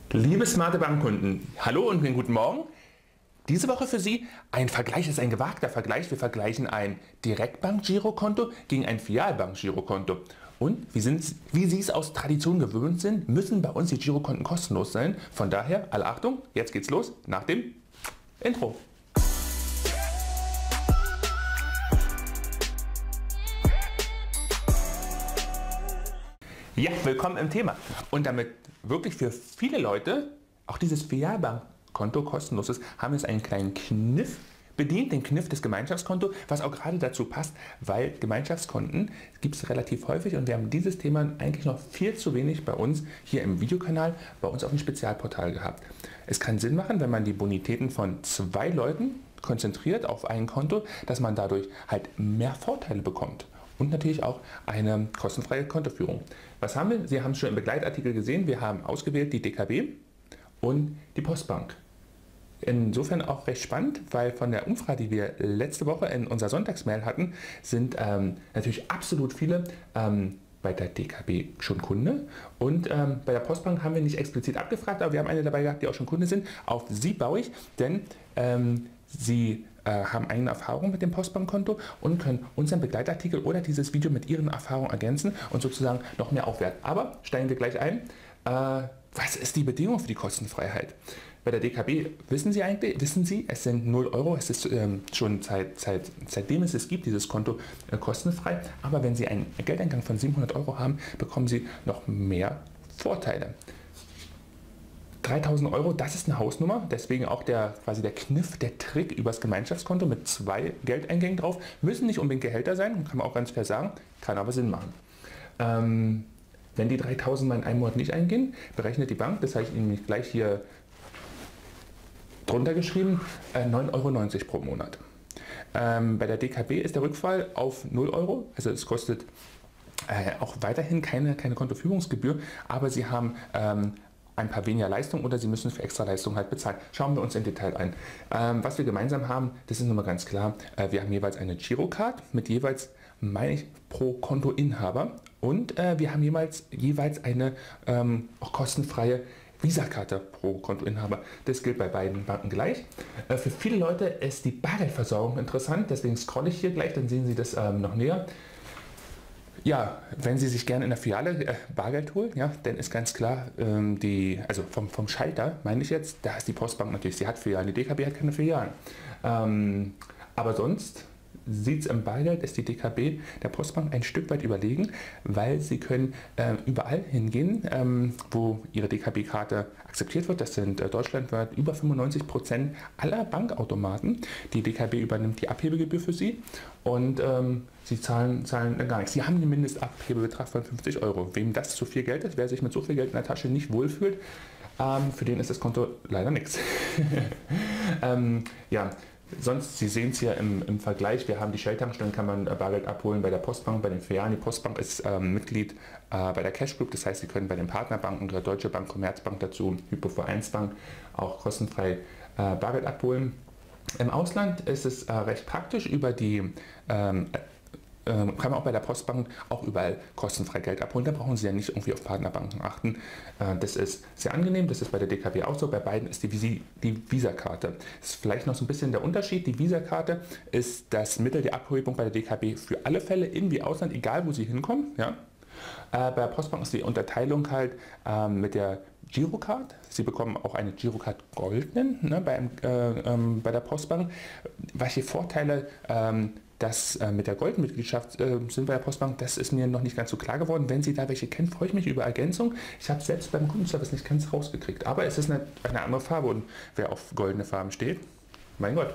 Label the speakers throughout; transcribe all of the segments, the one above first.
Speaker 1: Liebe smarte Bankkunden, hallo und einen guten Morgen. Diese Woche für Sie ein Vergleich, ist ein gewagter Vergleich. Wir vergleichen ein Direktbank-Girokonto gegen ein Filialbank-Girokonto. Und wie Sie es aus Tradition gewöhnt sind, müssen bei uns die Girokonten kostenlos sein. Von daher, alle Achtung, jetzt geht's los nach dem Intro. Ja, willkommen im Thema. Und damit wirklich für viele Leute auch dieses Filialbankkonto kostenlos ist, haben wir jetzt einen kleinen Kniff bedient, den Kniff des Gemeinschaftskontos, was auch gerade dazu passt, weil Gemeinschaftskonten gibt es relativ häufig und wir haben dieses Thema eigentlich noch viel zu wenig bei uns hier im Videokanal, bei uns auf dem Spezialportal gehabt. Es kann Sinn machen, wenn man die Bonitäten von 2 Leuten konzentriert auf ein Konto, dass man dadurch halt mehr Vorteile bekommt. Und natürlich auch eine kostenfreie Kontoführung. Was haben wir? Sie haben es schon im Begleitartikel gesehen. Wir haben ausgewählt die DKB und die Postbank. Insofern auch recht spannend, weil von der Umfrage, die wir letzte Woche in unserer Sonntagsmail hatten, sind natürlich absolut viele bei der DKB schon Kunde. Und bei der Postbank haben wir nicht explizit abgefragt, aber wir haben eine dabei gehabt, die auch schon Kunde sind. Auf sie baue ich, denn sie haben eigene Erfahrungen mit dem Postbankkonto und können unseren Begleitartikel oder dieses Video mit ihren Erfahrungen ergänzen und sozusagen noch mehr aufwerten. Aber steigen wir gleich ein. Was ist die Bedingung für die Kostenfreiheit? Bei der DKB wissen Sie, es sind 0 Euro, es ist schon seitdem es gibt, dieses Konto kostenfrei. Aber wenn Sie einen Geldeingang von 700 Euro haben, bekommen Sie noch mehr Vorteile. 3.000 Euro, das ist eine Hausnummer, deswegen auch quasi der Kniff, der Trick übers Gemeinschaftskonto mit 2 Geldeingängen drauf. Müssen nicht unbedingt Gehälter sein, kann man auch ganz fair sagen, kann aber Sinn machen. Wenn die 3.000 mal in einem Monat nicht eingehen, berechnet die Bank, das habe ich Ihnen gleich hier drunter geschrieben, 9,90 Euro pro Monat. Bei der DKB ist der Rückfall auf 0 Euro, also es kostet auch weiterhin keine Kontoführungsgebühr, aber Sie haben ein paar weniger Leistungen oder Sie müssen für extra Leistungen halt bezahlen. Schauen wir uns im Detail ein. Was wir gemeinsam haben, das ist nun mal ganz klar, wir haben jeweils eine Girocard mit jeweils, meine ich, pro Kontoinhaber und wir haben jeweils eine auch kostenfreie Visa-Karte pro Kontoinhaber. Das gilt bei beiden Banken gleich. Für viele Leute ist die Bargeldversorgung interessant, deswegen scrolle ich hier gleich, dann sehen Sie das noch näher. Ja, wenn Sie sich gerne in der Filiale Bargeld holen, ja, dann ist ganz klar, also vom Schalter meine ich jetzt, da ist die Postbank natürlich, sie hat Filialen, die DKB hat keine Filialen. Aber sonst sieht es im Bargeld, ist die DKB der Postbank ein Stück weit überlegen, weil sie können überall hingehen, wo ihre DKB-Karte akzeptiert wird. Das sind deutschlandweit über 95% aller Bankautomaten. Die DKB übernimmt die Abhebegebühr für sie und sie zahlen gar nichts. Sie haben einen Mindestabhebebetrag von 50 Euro. Wem das zu viel Geld ist, wer sich mit so viel Geld in der Tasche nicht wohlfühlt, für den ist das Konto leider nichts. Ja. Sonst, Sie sehen es hier im Vergleich, wir haben die Shell-Tankstellen, kann man Bargeld abholen bei der Postbank, bei den Filialen. Die Postbank ist Mitglied bei der Cash Group, das heißt, Sie können bei den Partnerbanken, der Deutsche Bank, Commerzbank dazu, Hypo-Vereinsbank auch kostenfrei Bargeld abholen. Im Ausland ist es recht praktisch, über die kann man auch bei der Postbank auch überall kostenfrei Geld abholen. Da brauchen Sie ja nicht irgendwie auf Partnerbanken achten. Das ist sehr angenehm, das ist bei der DKB auch so. Bei beiden ist die Visa-Karte. Das ist vielleicht noch so ein bisschen der Unterschied. Die Visa-Karte ist das Mittel der Abhebung bei der DKB für alle Fälle, in wie Ausland, egal wo Sie hinkommen. Ja? Bei der Postbank ist die Unterteilung halt mit der Girocard. Sie bekommen auch eine Girocard Goldenen, ne, bei der Postbank. Welche Vorteile das mit der Goldmitgliedschaft sind bei der Postbank, das ist mir noch nicht ganz so klar geworden. Wenn Sie da welche kennen, freue ich mich über Ergänzung. Ich habe es selbst beim Kundenservice nicht ganz rausgekriegt, aber es ist eine andere Farbe und wer auf goldene Farben steht, mein Gott.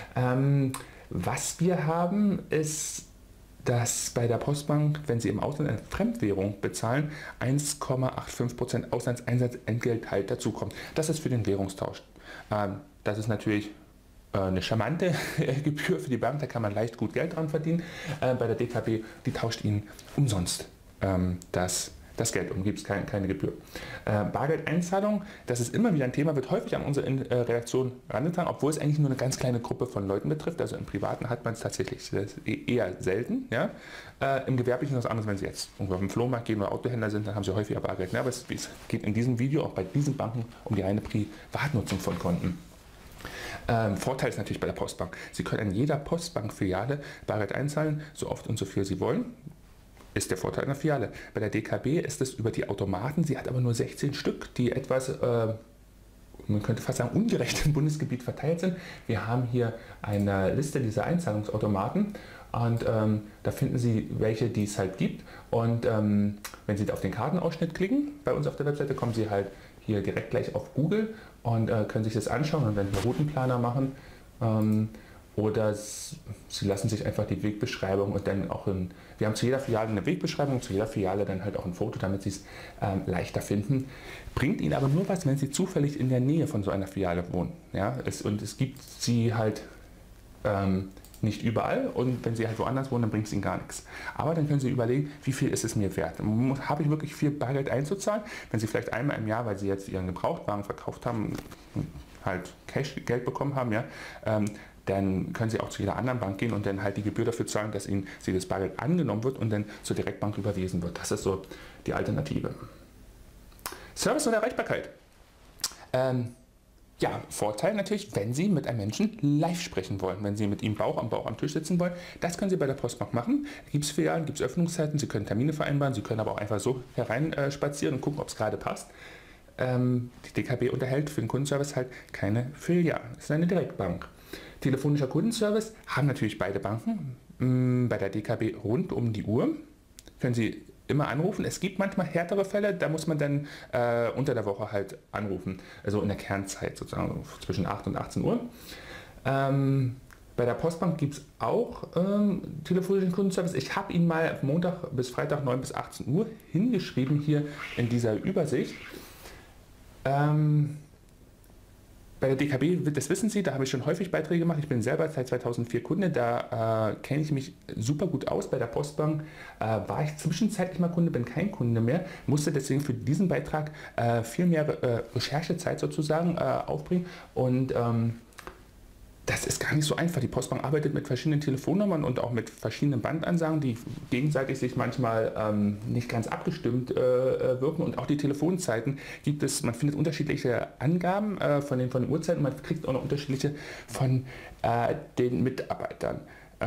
Speaker 1: Was wir haben ist, dass bei der Postbank, wenn Sie im Ausland eine Fremdwährung bezahlen, 1,85% Auslandseinsatzentgelt halt dazukommt. Das ist für den Währungstausch. Das ist natürlich eine charmante Gebühr für die Bank, da kann man leicht gut Geld dran verdienen. Bei der DKB, die tauscht Ihnen umsonst das das Geld und gibt es keine Gebühr. Bargeldeinzahlung, das ist immer wieder ein Thema, wird häufig an unsere Redaktion herangetragen, obwohl es eigentlich nur eine ganz kleine Gruppe von Leuten betrifft. Also im Privaten hat man es tatsächlich eher selten. Ja? Im Gewerblichen ist es anders, wenn Sie jetzt irgendwo auf dem Flohmarkt gehen oder Autohändler sind, dann haben Sie häufiger Bargeld. Ja, aber es geht in diesem Video auch bei diesen Banken um die reine Privatnutzung von Konten. Vorteil ist natürlich bei der Postbank. Sie können an jeder Postbankfiliale Bargeld einzahlen, so oft und so viel Sie wollen. Ist der Vorteil einer Filiale. Bei der DKB ist es über die Automaten, sie hat aber nur 16 Stück, die etwas, man könnte fast sagen, ungerecht im Bundesgebiet verteilt sind. Wir haben hier eine Liste dieser Einzahlungsautomaten und da finden Sie welche, die es halt gibt. Und wenn Sie auf den Kartenausschnitt klicken, bei uns auf der Webseite, kommen Sie halt hier direkt gleich auf Google und können sich das anschauen und dann einen Routenplaner machen. Oder Sie lassen sich einfach die Wegbeschreibung und dann auch wir haben zu jeder Filiale eine Wegbeschreibung, zu jeder Filiale dann halt auch ein Foto, damit Sie es leichter finden. Bringt Ihnen aber nur was, wenn Sie zufällig in der Nähe von so einer Filiale wohnen. Ja? Und es gibt sie halt nicht überall und wenn Sie halt woanders wohnen, dann bringt es Ihnen gar nichts. Aber dann können Sie überlegen, wie viel ist es mir wert? Habe ich wirklich viel Bargeld einzuzahlen? Wenn Sie vielleicht einmal im Jahr, weil Sie jetzt Ihren Gebrauchtwagen verkauft haben, halt Cash-Geld bekommen haben, ja, dann können Sie auch zu jeder anderen Bank gehen und dann halt die Gebühr dafür zahlen, dass Ihnen das Bargeld angenommen wird und dann zur Direktbank überwiesen wird. Das ist so die Alternative. Service und Erreichbarkeit. Ja, Vorteil natürlich, wenn Sie mit einem Menschen live sprechen wollen, wenn Sie mit ihm Bauch am Tisch sitzen wollen. Das können Sie bei der Postbank machen. Da gibt es Filialen, gibt es Öffnungszeiten, Sie können Termine vereinbaren, Sie können aber auch einfach so hereinspazieren und gucken, ob es gerade passt. Die DKB unterhält für den Kundenservice halt keine Filialen. Es ist eine Direktbank. Telefonischer Kundenservice haben natürlich beide Banken. Bei der DKB rund um die Uhr. Können Sie immer anrufen. Es gibt manchmal härtere Fälle, da muss man dann unter der Woche halt anrufen. Also in der Kernzeit sozusagen zwischen 8 und 18 Uhr. Bei der Postbank gibt es auch telefonischen Kundenservice. Ich habe ihn mal Montag bis Freitag 9 bis 18 Uhr hingeschrieben hier in dieser Übersicht. Bei der DKB, das wissen Sie, da habe ich schon häufig Beiträge gemacht. Ich bin selber seit 2004 Kunde, da kenne ich mich super gut aus. Bei der Postbank war ich zwischenzeitlich mal Kunde, bin kein Kunde mehr, musste deswegen für diesen Beitrag viel mehr Recherchezeit sozusagen aufbringen und das ist gar nicht so einfach. Die Postbank arbeitet mit verschiedenen Telefonnummern und auch mit verschiedenen Bandansagen, die gegenseitig sich manchmal nicht ganz abgestimmt wirken. Und auch die Telefonzeiten gibt es, man findet unterschiedliche Angaben von den Uhrzeiten, man kriegt auch noch unterschiedliche von den Mitarbeitern.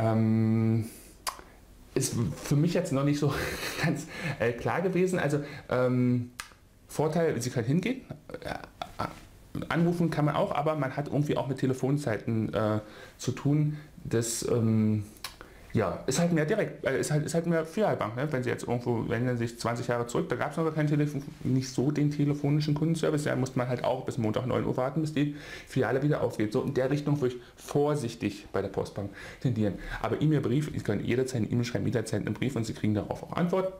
Speaker 1: Ist für mich jetzt noch nicht so ganz klar gewesen. Also Vorteil, Sie können hingehen. Anrufen kann man auch, aber man hat irgendwie auch mit Telefonzeiten zu tun. Das ja, ist halt mehr direkt, ist halt mehr Filialbank. Ne? Wenn Sie jetzt irgendwo, wenden sich 20 Jahre zurück, da gab es noch kein nicht so den telefonischen Kundenservice, da musste man halt auch bis Montag 9 Uhr warten, bis die Filiale wieder aufgeht. So in der Richtung würde ich vorsichtig bei der Postbank tendieren. Aber E-Mail-Brief, Sie können jederzeit eine E-Mail schreiben, jederzeit einen Brief und Sie kriegen darauf auch Antwort.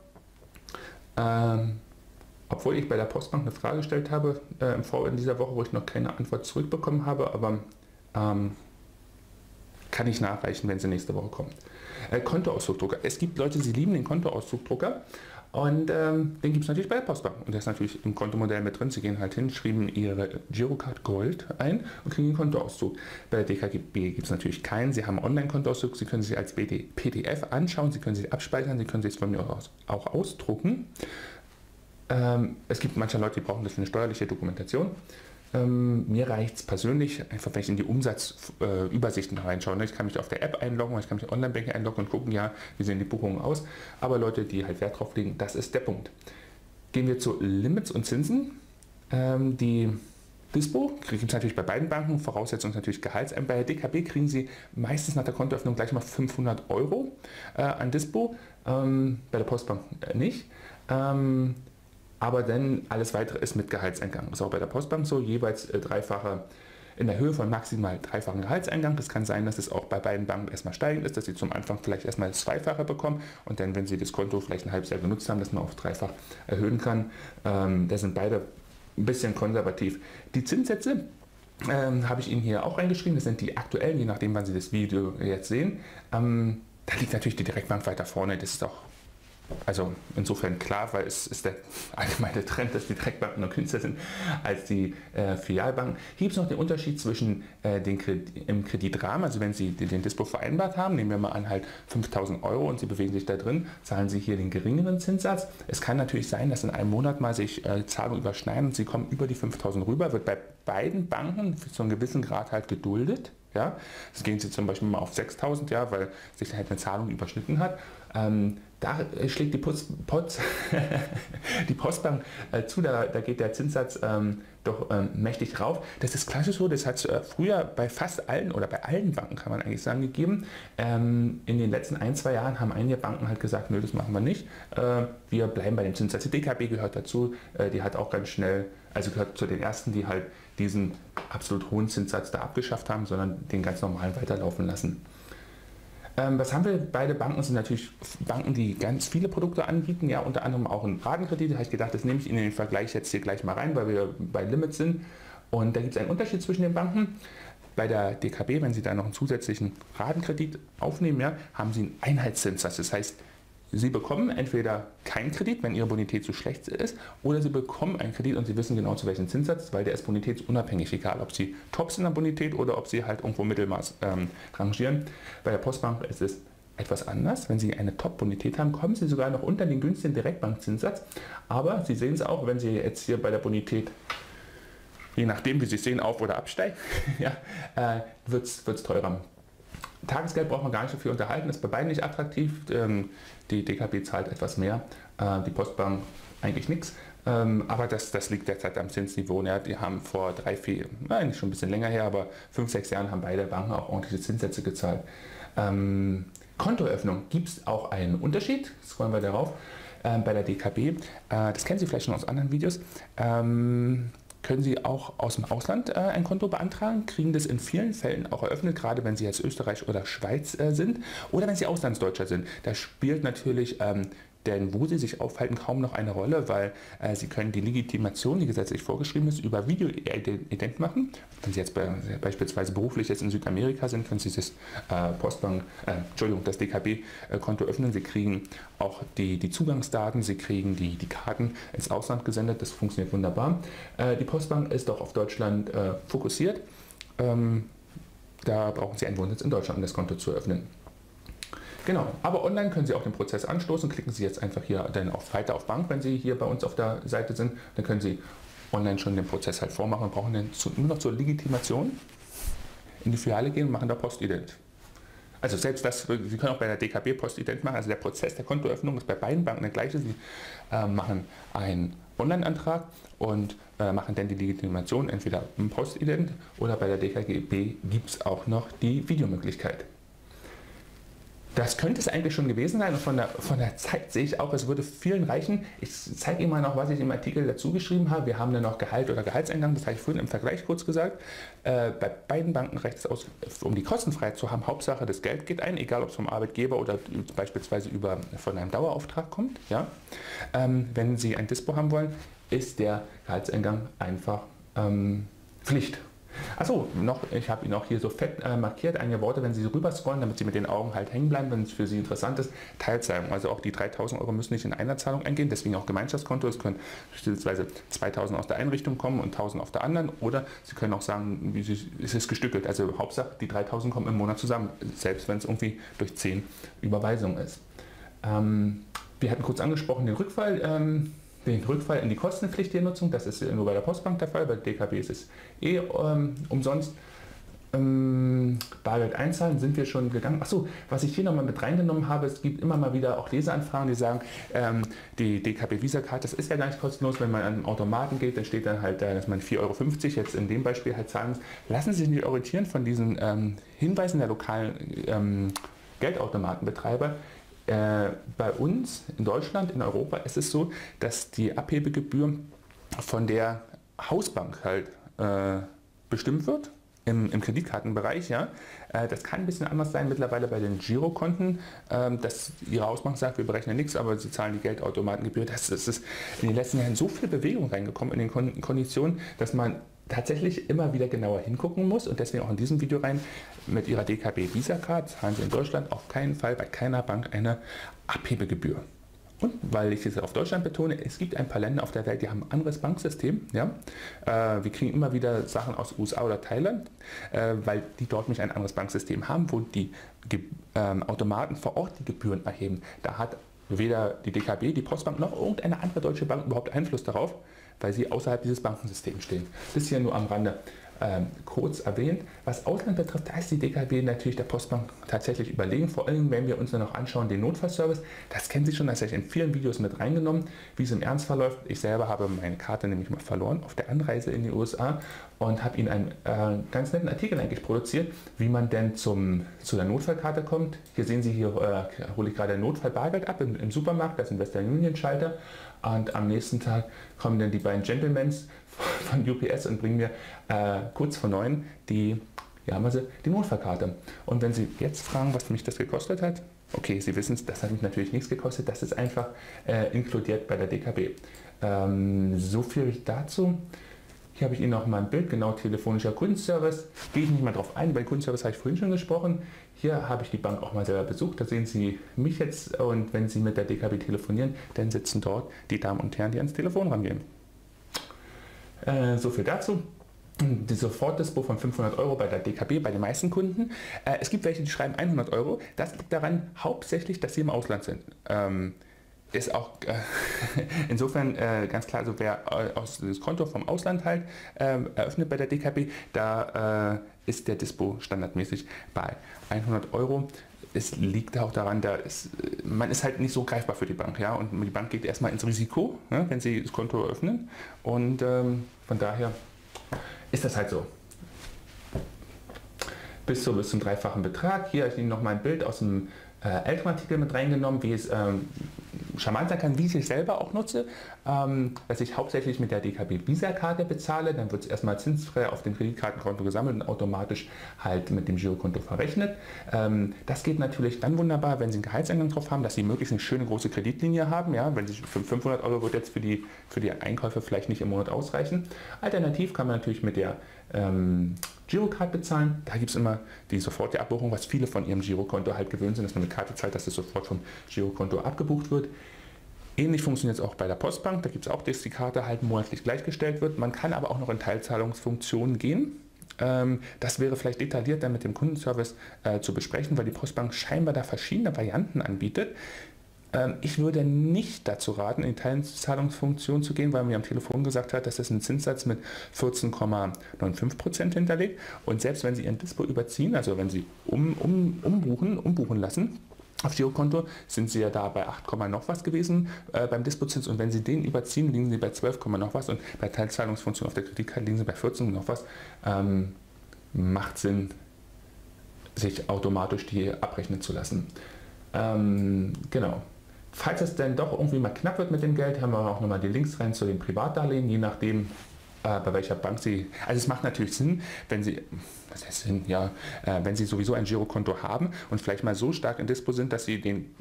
Speaker 1: Obwohl ich bei der Postbank eine Frage gestellt habe, in dieser Woche, wo ich noch keine Antwort zurückbekommen habe, aber kann ich nachreichen, wenn sie nächste Woche kommt. Kontoauszugdrucker. Es gibt Leute, sie lieben den Kontoauszugdrucker und den gibt es natürlich bei der Postbank. Und der ist natürlich im Kontomodell mit drin. Sie gehen halt hin, schreiben ihre Girocard Gold ein und kriegen einen Kontoauszug. Bei der DKB gibt es natürlich keinen. Sie haben einen Online-Kontoauszug, Sie können sich als PDF anschauen, Sie können sich abspeichern, Sie können sich von mir auch ausdrucken. Es gibt manche Leute, die brauchen das für eine steuerliche Dokumentation. Mir reicht es persönlich, einfach wenn ich in die Umsatzübersichten reinschaue. Ich kann mich auf der App einloggen, ich kann mich Online-Banking einloggen und gucken, ja, wie sehen die Buchungen aus. Aber Leute, die halt Wert drauf legen, das ist der Punkt. Gehen wir zu Limits und Zinsen. Die Dispo gibt es natürlich bei beiden Banken, Voraussetzung ist natürlich Gehaltsein. Bei der DKB kriegen Sie meistens nach der Kontoöffnung gleich mal 500 € an Dispo, bei der Postbank nicht. Aber dann alles weitere ist mit Gehaltseingang. Das ist auch bei der Postbank so, jeweils in der Höhe von maximal dreifachen Gehaltseingang. Das kann sein, dass es auch bei beiden Banken erstmal steigend ist, dass Sie zum Anfang vielleicht erstmal das Zweifache bekommen und dann, wenn Sie das Konto vielleicht ein halbes Jahr genutzt haben, dass man auf dreifach erhöhen kann. Da sind beide ein bisschen konservativ. Die Zinssätze habe ich Ihnen hier auch reingeschrieben. Das sind die aktuellen, je nachdem, wann Sie das Video jetzt sehen. Da liegt natürlich die Direktbank weiter vorne. Das ist auch Also insofern klar, weil es ist der allgemeine Trend, dass die Direktbanken noch günstiger sind als die Filialbanken. Hier gibt es noch den Unterschied zwischen im Kreditrahmen, also wenn Sie den Dispo vereinbart haben, nehmen wir mal an halt 5.000 Euro und Sie bewegen sich da drin, zahlen Sie hier den geringeren Zinssatz. Es kann natürlich sein, dass in einem Monat mal sich Zahlungen überschneiden und Sie kommen über die 5.000 rüber, wird bei beiden Banken zu einem gewissen Grad halt geduldet. Ja, das gehen Sie zum Beispiel mal auf 6.000, ja, weil sich halt eine Zahlung überschnitten hat. Da schlägt die Postbank zu, da geht der Zinssatz doch mächtig rauf. Das ist klassisch so, das hat es früher bei fast allen oder bei allen Banken, kann man eigentlich sagen, gegeben. In den letzten 1-2 Jahren haben einige Banken halt gesagt, nö, das machen wir nicht. Wir bleiben bei dem Zinssatz. Die DKB gehört dazu, die hat auch ganz schnell, also gehört zu den ersten, die halt diesen absolut hohen Zinssatz da abgeschafft haben, sondern den ganz normalen weiterlaufen lassen. Was haben wir? Beide Banken sind natürlich Banken, die ganz viele Produkte anbieten, ja, unter anderem auch einen Ratenkredit. Da habe ich gedacht, das nehme ich in den Vergleich jetzt hier gleich mal rein, weil wir bei Limits sind. Und da gibt es einen Unterschied zwischen den Banken. Bei der DKB, wenn Sie da noch einen zusätzlichen Ratenkredit aufnehmen, ja, haben Sie einen Einheitszinssatz. Das heißt, Sie bekommen entweder keinen Kredit, wenn Ihre Bonität zu schlecht ist, oder Sie bekommen einen Kredit und Sie wissen genau zu welchem Zinssatz, weil der ist bonitätsunabhängig, egal ob Sie top sind an Bonität oder ob Sie halt irgendwo Mittelmaß rangieren. Bei der Postbank ist es etwas anders. Wenn Sie eine Top-Bonität haben, kommen Sie sogar noch unter den günstigen Direktbankzinssatz. Aber Sie sehen es auch, wenn Sie jetzt hier bei der Bonität, je nachdem wie Sie es sehen, auf- oder absteigen, ja, wird es teurer. Tagesgeld braucht man gar nicht so viel unterhalten, ist bei beiden nicht attraktiv. Die DKB zahlt etwas mehr, die Postbank eigentlich nichts. Aber das liegt derzeit am Zinsniveau. Ja, die haben vor 3-4, eigentlich schon ein bisschen länger her, aber 5-6 Jahren haben beide Banken auch ordentliche Zinssätze gezahlt. Kontoeröffnung gibt es auch einen Unterschied. Scrollen wir darauf. Bei der DKB, das kennen Sie vielleicht schon aus anderen Videos, können Sie auch aus dem Ausland ein Konto beantragen, kriegen das in vielen Fällen auch eröffnet, gerade wenn Sie jetzt Österreich oder Schweiz sind oder wenn Sie Auslandsdeutscher sind. Da spielt natürlich denn wo Sie sich aufhalten, kaum noch eine Rolle, weil Sie können die Legitimation, die gesetzlich vorgeschrieben ist, über Video-Ident machen. Wenn Sie jetzt beispielsweise beruflich jetzt in Südamerika sind, können Sie das das DKB-Konto öffnen. Sie kriegen auch die Zugangsdaten, Sie kriegen die Karten ins Ausland gesendet. Das funktioniert wunderbar. Die Postbank ist auch auf Deutschland fokussiert. Da brauchen Sie einen Wohnsitz in Deutschland, um das Konto zu eröffnen. Genau, aber online können Sie auch den Prozess anstoßen. Klicken Sie jetzt einfach hier dann auf Weiter auf Bank, wenn Sie hier bei uns auf der Seite sind. Dann können Sie online schon den Prozess halt vormachen und brauchen dann nur noch zur Legitimation in die Filiale gehen und machen da Postident. Also selbst das, Sie können auch bei der DKB Postident machen. Also der Prozess der Kontoöffnung ist bei beiden Banken der gleiche. Sie machen einen Online-Antrag und machen dann die Legitimation entweder im Postident oder bei der DKB gibt es auch noch die Videomöglichkeit. Das könnte es eigentlich schon gewesen sein und von der Zeit sehe ich auch, es würde vielen reichen. Ich zeige Ihnen mal noch, was ich im Artikel dazu geschrieben habe. Wir haben dann noch Gehalt oder Gehaltseingang, das habe ich vorhin im Vergleich kurz gesagt. Bei beiden Banken reicht es aus, um die Kostenfreiheit zu haben. Hauptsache das Geld geht ein, egal ob es vom Arbeitgeber oder beispielsweise von einem Dauerauftrag kommt. Ja? Wenn Sie ein Dispo haben wollen, ist der Gehaltseingang einfach Pflicht. Achso, ich habe Ihnen auch hier so fett markiert, einige Worte, wenn Sie rüber scrollen, damit Sie mit den Augen halt hängen bleiben, wenn es für Sie interessant ist. Teilzahlung, also auch die 3.000 Euro müssen nicht in einer Zahlung eingehen, deswegen auch Gemeinschaftskonto. Es können beispielsweise 2.000 aus der Einrichtung kommen und 1.000 auf der anderen. Oder Sie können auch sagen, es ist gestückelt. Also Hauptsache, die 3.000 kommen im Monat zusammen, selbst wenn es irgendwie durch 10 Überweisungen ist. Wir hatten kurz angesprochen den Rückfall in die kostenpflichtige Nutzung, das ist nur bei der Postbank der Fall, bei der DKB ist es umsonst. Bargeld einzahlen sind wir schon gegangen. Achso, was ich hier nochmal mit reingenommen habe, es gibt immer mal wieder auch Leseanfragen, die sagen, die DKB Visa-Card, das ist ja gar nicht kostenlos, wenn man an den Automaten geht, dann steht dann halt, dass man 4,50 Euro jetzt in dem Beispiel halt zahlen muss. Lassen Sie sich nicht orientieren von diesen Hinweisen der lokalen Geldautomatenbetreiber. Bei uns in Deutschland, in Europa ist es so, dass die Abhebegebühr von der Hausbank halt bestimmt wird, im Kreditkartenbereich. Ja. Das kann ein bisschen anders sein mittlerweile bei den Girokonten, dass Ihre Hausbank sagt, wir berechnen nichts, aber Sie zahlen die Geldautomatengebühr. Das ist in den letzten Jahren so viel Bewegung reingekommen in den Konditionen, dass man tatsächlich immer wieder genauer hingucken muss und deswegen auch in diesem Video rein, mit Ihrer DKB Visa Card zahlen Sie in Deutschland auf keinen Fall bei keiner Bank eine Abhebegebühr. Und weil ich es auf Deutschland betone, es gibt ein paar Länder auf der Welt, die haben ein anderes Banksystem. Ja? Wir kriegen immer wieder Sachen aus USA oder Thailand, weil die dort nicht ein anderes Banksystem haben, wo die Automaten vor Ort die Gebühren erheben. Da hat weder die DKB, die Postbank noch irgendeine andere deutsche Bank überhaupt Einfluss darauf, weil sie außerhalb dieses Bankensystems stehen. Das hier nur am Rande kurz erwähnt. Was Ausland betrifft, da ist die DKB natürlich der Postbank tatsächlich überlegen. Vor allem, wenn wir uns dann noch anschauen, den Notfallservice. Das kennen Sie schon, das habe ich in vielen Videos mit reingenommen, wie es im Ernst verläuft. Ich selber habe meine Karte nämlich mal verloren auf der Anreise in die USA und habe Ihnen einen ganz netten Artikel eigentlich produziert, wie man denn zu der Notfallkarte kommt. Hier sehen Sie, hier hole ich gerade Notfallbargeld ab im Supermarkt, das ist ein Western Union Schalter. Und am nächsten Tag kommen dann die beiden Gentlemen von UPS und bringen mir kurz vor 9 die Notfallkarte. Und wenn Sie jetzt fragen, was mich das gekostet hat, okay, Sie wissen es, das hat mich natürlich nichts gekostet, das ist einfach inkludiert bei der DKB. So viel dazu. Hier habe ich Ihnen noch mal ein Bild, genau telefonischer Kundenservice. Gehe ich nicht mal drauf ein, über den Kundenservice habe ich vorhin schon gesprochen. Hier habe ich die Bank auch mal selber besucht, da sehen Sie mich jetzt und wenn Sie mit der DKB telefonieren, dann sitzen dort die Damen und Herren, die ans Telefon rangehen. So viel dazu. Die Sofortdispo von 500 € bei der DKB, bei den meisten Kunden. Es gibt welche, die schreiben 100 €. Das liegt daran hauptsächlich, dass sie im Ausland sind. Ist auch insofern ganz klar, also wer aus das Konto vom Ausland halt eröffnet bei der DKB, da ist der Dispo standardmäßig bei 100 €. Es liegt auch daran, man ist halt nicht so greifbar für die Bank, ja, und die Bank geht erstmal ins Risiko, ja, wenn sie das Konto eröffnen, und von daher ist das halt so. Bis zum dreifachen Betrag. Hier habe ich Ihnen noch mal ein Bild aus dem älteren Artikel mit reingenommen, wie es charmant sein kann, wie ich es selber auch nutze, dass ich hauptsächlich mit der DKB Visa-Karte bezahle, dann wird es erstmal zinsfrei auf dem Kreditkartenkonto gesammelt und automatisch halt mit dem Girokonto verrechnet. Das geht natürlich dann wunderbar, wenn Sie einen Gehaltseingang drauf haben, dass Sie möglichst eine schöne große Kreditlinie haben. Ja? Wenn Sie für 500 € wird jetzt für die Einkäufe vielleicht nicht im Monat ausreichen. Alternativ kann man natürlich mit der Girocard bezahlen. Da gibt es immer die sofortige Abbuchung, was viele von ihrem Girokonto halt gewöhnt sind, dass man mit Karte zahlt, dass das sofort vom Girokonto abgebucht wird. Ähnlich funktioniert es auch bei der Postbank. Da gibt es auch, dass die Karte halt monatlich gleichgestellt wird. Man kann aber auch noch in Teilzahlungsfunktionen gehen. Das wäre vielleicht detailliert dann mit dem Kundenservice zu besprechen, weil die Postbank scheinbar da verschiedene Varianten anbietet. Ich würde nicht dazu raten, in die Teilzahlungsfunktion zu gehen, weil mir am Telefon gesagt hat, dass es einen Zinssatz mit 14,95% hinterlegt. Und selbst wenn Sie Ihren Dispo überziehen, also wenn Sie umbuchen lassen, auf Girokonto sind Sie ja da bei 8, noch was gewesen beim Dispozins, und wenn Sie den überziehen, liegen Sie bei 12, noch was, und bei Teilzahlungsfunktion auf der Kreditkarte liegen Sie bei 14 noch was. Macht Sinn, sich automatisch die abrechnen zu lassen. Genau. Falls es denn doch irgendwie mal knapp wird mit dem Geld, haben wir auch nochmal die Links rein zu den Privatdarlehen, je nachdem, bei welcher Bank Sie, also es macht natürlich Sinn, wenn Sie, was heißt Sinn, ja, wenn Sie sowieso ein Girokonto haben und vielleicht mal so stark in Dispo sind, dass Sie den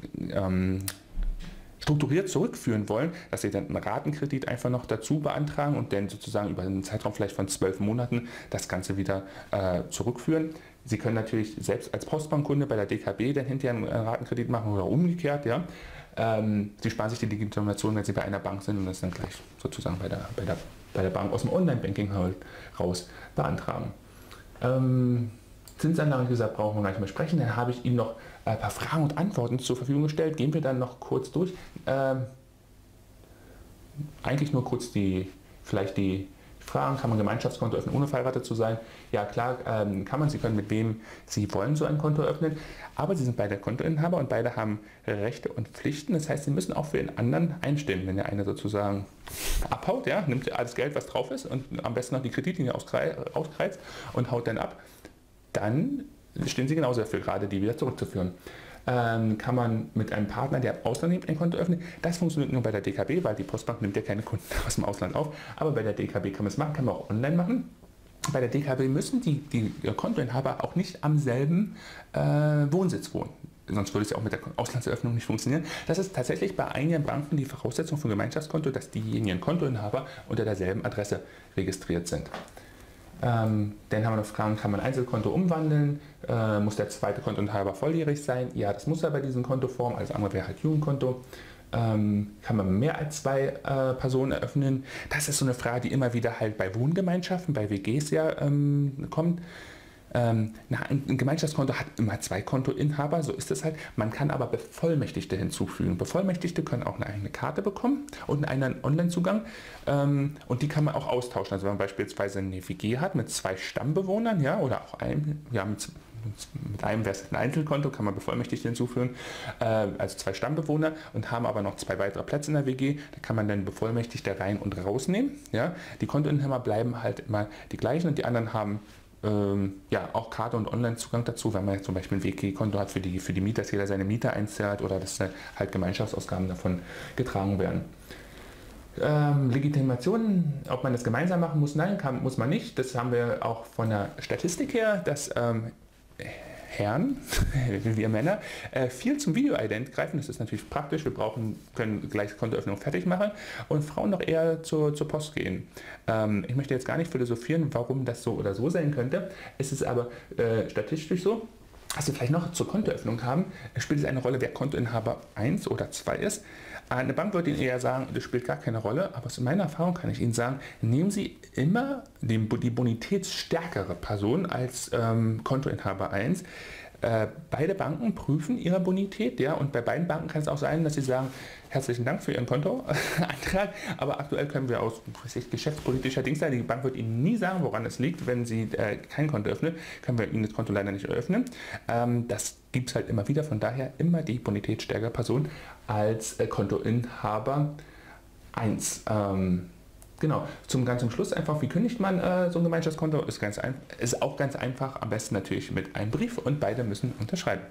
Speaker 1: strukturiert zurückführen wollen, dass Sie dann einen Ratenkredit einfach noch dazu beantragen und dann sozusagen über einen Zeitraum vielleicht von 12 Monaten das Ganze wieder zurückführen. Sie können natürlich selbst als Postbankkunde bei der DKB dann hinterher einen Ratenkredit machen oder umgekehrt, ja. Sie sparen sich die Legitimation, wenn Sie bei einer Bank sind, und das dann gleich sozusagen bei der Bank aus dem Online-Banking halt raus beantragen. Zinsanlagen, wie gesagt, brauchen wir gar nicht mehr sprechen. Dann habe ich Ihnen noch ein paar Fragen und Antworten zur Verfügung gestellt. Gehen wir dann noch kurz durch. Eigentlich nur kurz die Fragen. Kann man Gemeinschaftskonto öffnen, ohne verheiratet zu sein? Ja, klar, kann man. Sie können mit wem Sie wollen so ein Konto öffnen. Aber Sie sind beide Kontoinhaber und beide haben Rechte und Pflichten. Das heißt, Sie müssen auch für den anderen einstehen. Wenn der eine sozusagen abhaut, ja, nimmt alles Geld, was drauf ist, und am besten noch die Kreditlinie auskreizt und haut dann ab, dann stehen Sie genauso dafür, gerade die wieder zurückzuführen. Kann man mit einem Partner, der im Ausland lebt, ein Konto öffnen. Das funktioniert nur bei der DKB, weil die Postbank nimmt ja keine Kunden aus dem Ausland auf. Aber bei der DKB kann man es machen, kann man auch online machen. Bei der DKB müssen die Kontoinhaber auch nicht am selben Wohnsitz wohnen. Sonst würde es ja auch mit der Auslandseröffnung nicht funktionieren. Das ist tatsächlich bei einigen Banken die Voraussetzung für ein Gemeinschaftskonto, dass diejenigen Kontoinhaber unter derselben Adresse registriert sind. Dann haben wir noch Fragen, kann man Einzelkonto umwandeln? Muss der zweite Kontoinhaber volljährig sein? Ja, das muss er bei diesen Kontoformen, alles andere wäre halt Jugendkonto. kann man mehr als 2 Personen eröffnen. Das ist so eine Frage, die immer wieder halt bei Wohngemeinschaften, bei WGs ja kommt. Ein Gemeinschaftskonto hat immer 2 Kontoinhaber, so ist es halt. Man kann aber Bevollmächtigte hinzufügen. Bevollmächtigte können auch eine eigene Karte bekommen und einen Online-Zugang. Und die kann man auch austauschen. Also wenn man beispielsweise eine WG hat mit 2 Stammbewohnern, ja, oder auch einem, ja, mit einem wäre es ein Einzelkonto, kann man Bevollmächtigte hinzufügen, also 2 Stammbewohner und haben aber noch 2 weitere Plätze in der WG, da kann man dann Bevollmächtigte rein und rausnehmen. Ja. Die Kontoinhaber bleiben halt immer die gleichen und die anderen haben ja, auch Karte und Online-Zugang dazu, wenn man jetzt zum Beispiel ein WG-Konto hat für die Mieter, dass jeder seine Mieter einzahlt oder dass halt Gemeinschaftsausgaben davon getragen werden. Legitimationen, ob man das gemeinsam machen muss, nein, muss man nicht. Das haben wir auch von der Statistik her, dass Herren, wir Männer, viel zum Video-Ident greifen. Das ist natürlich praktisch. Wir können gleich Kontoöffnung fertig machen und Frauen noch eher zur Post gehen. Ich möchte jetzt gar nicht philosophieren, warum das so oder so sein könnte. Es ist aber statistisch so. Was wir vielleicht noch zur Kontoöffnung haben, spielt es eine Rolle, wer Kontoinhaber 1 oder 2 ist. Eine Bank würde Ihnen eher sagen, das spielt gar keine Rolle, aber aus meiner Erfahrung kann ich Ihnen sagen, nehmen Sie immer die bonitätsstärkere Person als Kontoinhaber 1. Beide Banken prüfen ihre Bonität, ja, und bei beiden Banken kann es auch sein, dass sie sagen, herzlichen Dank für Ihren Kontoantrag, aber aktuell können wir aus geschäftspolitischer Dings sein, die Bank wird Ihnen nie sagen, woran es liegt, wenn Sie kein Konto öffnen, können wir Ihnen das Konto leider nicht eröffnen. Das gibt es halt immer wieder, von daher immer die bonitätsstärkere Person als Kontoinhaber 1. Genau, zum Schluss einfach, wie kündigt man so ein Gemeinschaftskonto? Ist auch ganz einfach, am besten natürlich mit einem Brief und beide müssen unterschreiben.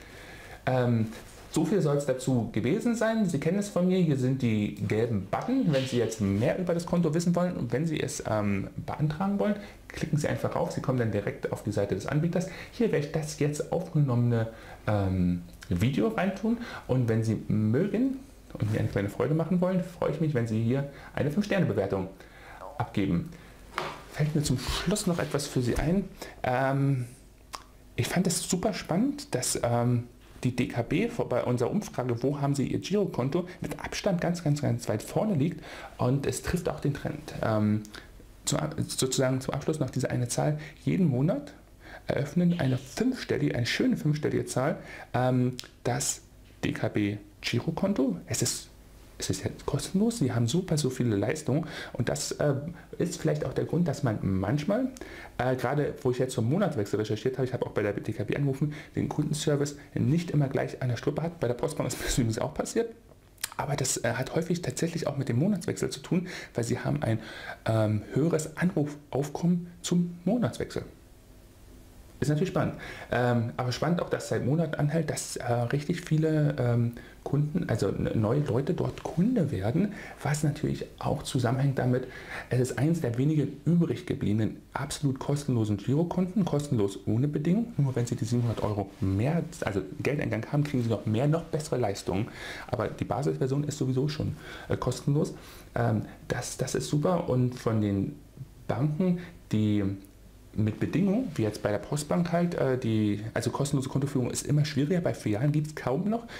Speaker 1: So viel soll es dazu gewesen sein. Sie kennen es von mir, hier sind die gelben Button. Wenn Sie jetzt mehr über das Konto wissen wollen und wenn Sie es beantragen wollen, klicken Sie einfach rauf. Sie kommen dann direkt auf die Seite des Anbieters. Hier werde ich das jetzt aufgenommene Video reintun und wenn Sie mögen und mir eine kleine Freude machen wollen, freue ich mich, wenn Sie hier eine 5-Sterne-Bewertung abgeben. Fällt mir zum Schluss noch etwas für Sie ein. Ich fand es super spannend, dass die DKB bei unserer Umfrage, wo haben Sie Ihr Girokonto, mit Abstand ganz weit vorne liegt und es trifft auch den Trend. Sozusagen zum Abschluss noch diese eine Zahl. Jeden Monat eröffnen eine schöne 5-stellige Zahl, das DKB Girokonto. Es ist jetzt kostenlos, sie haben super so viele Leistungen und das ist vielleicht auch der Grund, dass man manchmal, gerade wo ich jetzt zum Monatswechsel recherchiert habe, ich habe auch bei der DKB angerufen, den Kundenservice nicht immer gleich an der Strippe hat. Bei der Postbank ist das übrigens auch passiert. Aber das hat häufig tatsächlich auch mit dem Monatswechsel zu tun, weil sie haben ein höheres Anrufaufkommen zum Monatswechsel. Ist natürlich spannend. Aber spannend auch, dass seit Monaten anhält, dass richtig viele Kunden, also neue Leute dort Kunde werden, was natürlich auch zusammenhängt damit, es ist eines der wenigen übrig gebliebenen absolut kostenlosen Girokonten, kostenlos ohne Bedingung. Nur wenn Sie die 700 € mehr, also Geldeingang haben, kriegen Sie noch mehr, noch bessere Leistungen. Aber die Basisversion ist sowieso schon kostenlos. Das ist super und von den Banken, die mit Bedingungen, wie jetzt bei der Postbank halt, also kostenlose Kontoführung ist immer schwieriger, bei Filialen gibt es kaum noch.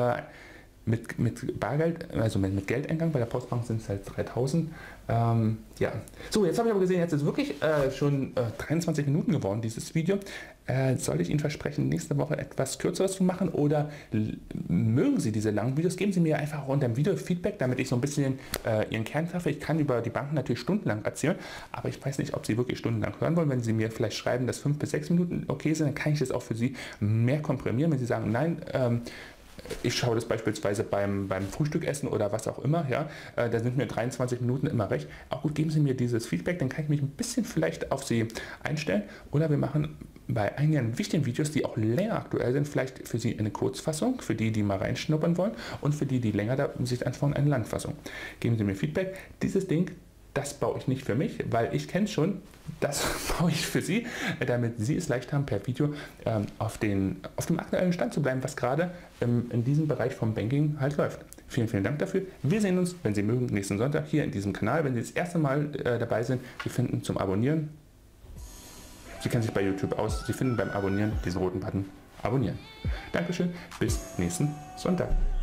Speaker 1: Mit Bargeld, also mit Geldeingang, bei der Postbank sind es halt 3000. Ja. So, jetzt habe ich aber gesehen, jetzt ist wirklich schon 23 Minuten geworden, dieses Video. Soll ich Ihnen versprechen, nächste Woche etwas Kürzeres zu machen oder mögen Sie diese langen Videos? Geben Sie mir einfach unter dem Video Feedback, damit ich so ein bisschen Ihren Kern treffe. Ich kann über die Banken natürlich stundenlang erzählen, aber ich weiß nicht, ob Sie wirklich stundenlang hören wollen. Wenn Sie mir vielleicht schreiben, dass 5 bis 6 Minuten okay sind, dann kann ich das auch für Sie mehr komprimieren. Wenn Sie sagen, nein, ich schaue das beispielsweise beim Frühstückessen oder was auch immer, ja, da sind mir 23 Minuten immer recht. Auch gut, geben Sie mir dieses Feedback, dann kann ich mich ein bisschen vielleicht auf Sie einstellen. Oder wir machen bei einigen wichtigen Videos, die auch länger aktuell sind, vielleicht für Sie eine Kurzfassung, für die mal reinschnuppern wollen und für die länger da sich anschauen, eine Langfassung. Geben Sie mir Feedback. Dieses Ding, das baue ich nicht für mich, weil ich kenne es schon, das baue ich für Sie, damit Sie es leicht haben, per Video auf dem aktuellen Stand zu bleiben, was gerade in diesem Bereich vom Banking halt läuft. Vielen, vielen Dank dafür. Wir sehen uns, wenn Sie mögen, nächsten Sonntag hier in diesem Kanal. Wenn Sie das erste Mal dabei sind, Sie finden zum Abonnieren, Sie kennen sich bei YouTube aus, Sie finden beim Abonnieren diesen roten Button Abonnieren. Dankeschön, bis nächsten Sonntag.